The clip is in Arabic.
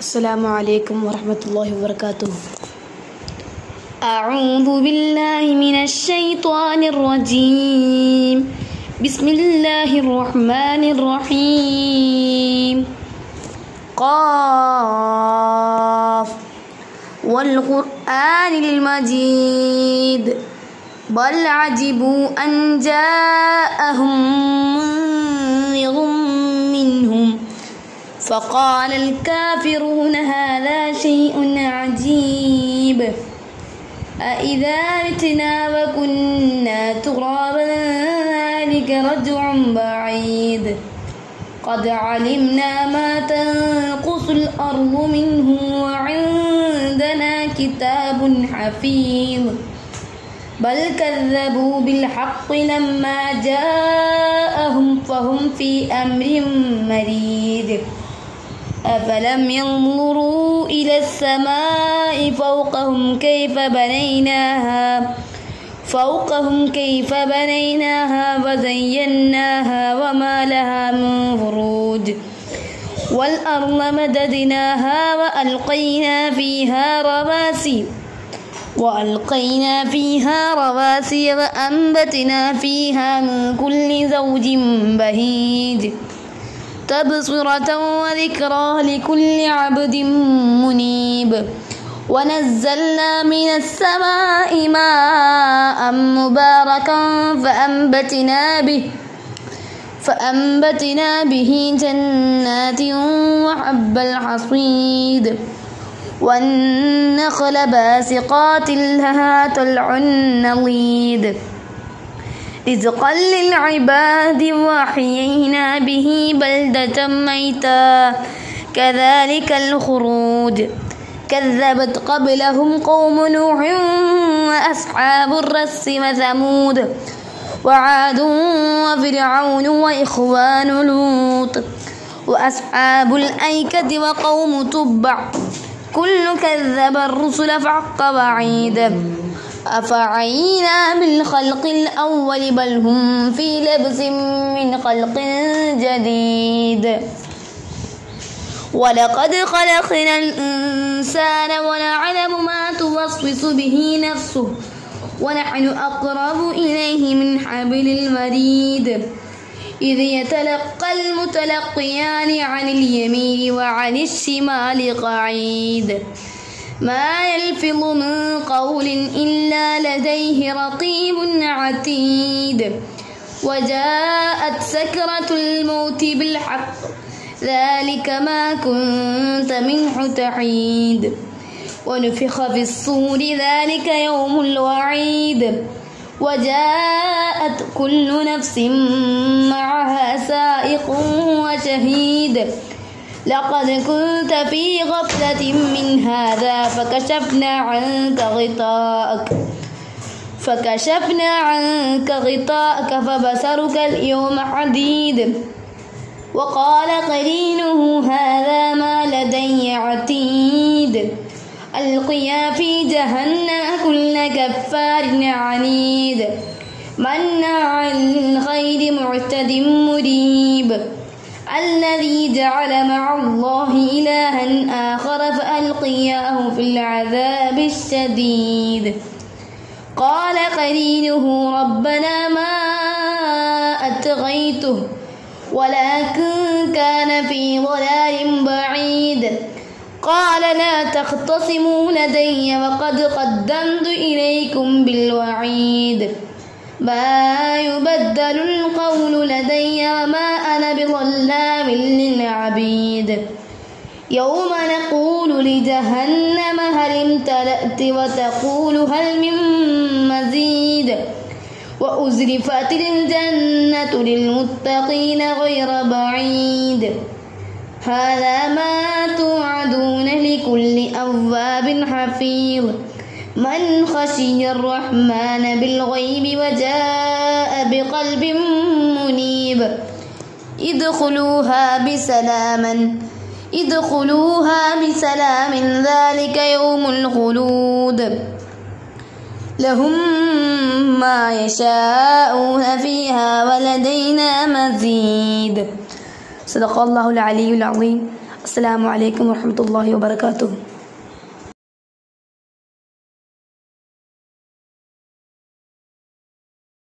السلام عليكم ورحمة الله وبركاته. أعوذ بالله من الشيطان الرجيم. بسم الله الرحمن الرحيم. قاف والقرآن المجيد بل عجبوا أن جاءهم منذر منهم فقال الكافرون هذا شيء عجيب أإذا متنا وكنا ترابا ذلك رجع بعيد قد علمنا ما تنقص الأرض منهم وعندنا كتاب حفيظ بل كذبوا بالحق لما جاءهم فهم في أمر مريج أفلم ينظروا إلى السماء فوقهم كيف بنيناها وزيناها وما لها من فروج والأرض مددناها وألقينا فيها رواسي وأنبتنا فيها من كل زوج بهيج تبصرة وذكرى لكل عبد منيب ونزلنا من السماء ماء مباركا فأنبتنا به جنات وحب الحصيد والنخل باسقات لها طلع نضيد رزقا للعباد وأحيينا به بلدة ميتا كذلك الخروج كذبت قبلهم قوم نوح وأصحاب الرس وثمود وعاد وفرعون وإخوان لوط وأصحاب الأيكة وقوم تبع كل كذب الرسل فحق وعيد أفعينا بالخلق الأول بل هم في لبس من خلق جديد ولقد خلقنا الإنسان ونعلم ما توسوس به نفسه ونحن أقرب إليه من حبل الوريد إذ يتلقى المتلقيان عن اليمين وعن الشمال قعيد ما يلفظ من قول إلا لديه رقيب عتيد وجاءت سكرة الموت بالحق ذلك ما كنت منه تحيد ونفخ في الصور ذلك يوم الوعيد وجاءت كل نفس معها سائق وشهيد لقد كنت في غفلة من هذا فكشفنا عنك غطاءك فبصرك اليوم حديد وقال قرينه هذا ما لدي عتيد ألقيا في جهنم كل كفار عنيد مناع للخير معتد مريب الذي جعل مع الله إلها آخر فألقياه في العذاب الشديد قال قرينه ربنا ما أطغيته ولكن كان في ضلال بعيد قال لا تختصموا لدي وقد قدمت إليكم بالوعيد ما يبدل القول لدي وما أنا بظلام للعبيد يوم نقول لجهنم هل امتلأت وتقول هل من مزيد وأزلفت الجنة للمتقين غير بعيد هذا ما توعدون لكل أواب حفيظ من خشي الرحمن بالغيب وجاء بقلب منيب ادخلوها بسلام ذلك يوم الخلود لهم ما يشاءون فيها ولدينا مزيد. صدق الله العلي العظيم. അസ്സലാമു അലൈക്കും വറഹ്മത്തുള്ളാഹി വബറകാതുഹു.